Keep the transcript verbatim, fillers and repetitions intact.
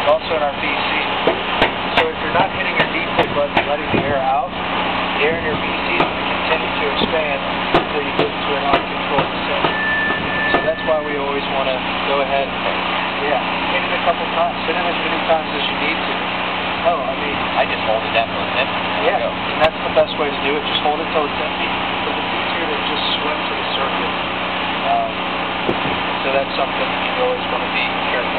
also in our B C. So if you're not hitting your decoy button and letting the air out, the air in your B C is going to continue to expand until you get to an uncontrolled descent. So that's why we always want to go ahead and, yeah, hit it a couple times. Hit it as many times as you need to. Oh, I mean... I just hold it down till it's empty. Yeah, and that's the best way to do it. Just hold it till it's empty, because it's easier to just swim to the surface. Um, so that's something you always want to be careful